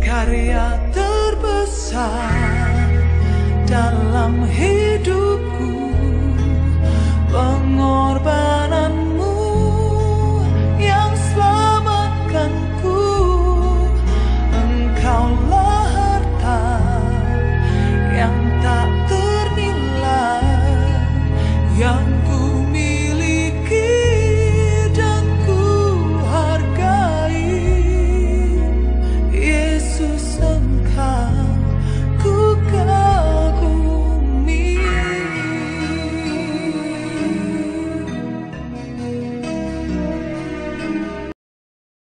karya terbesar dalam hidupku, pengorbananmu yang selamatkanku. Engkaulah harta yang tak ternilai, yang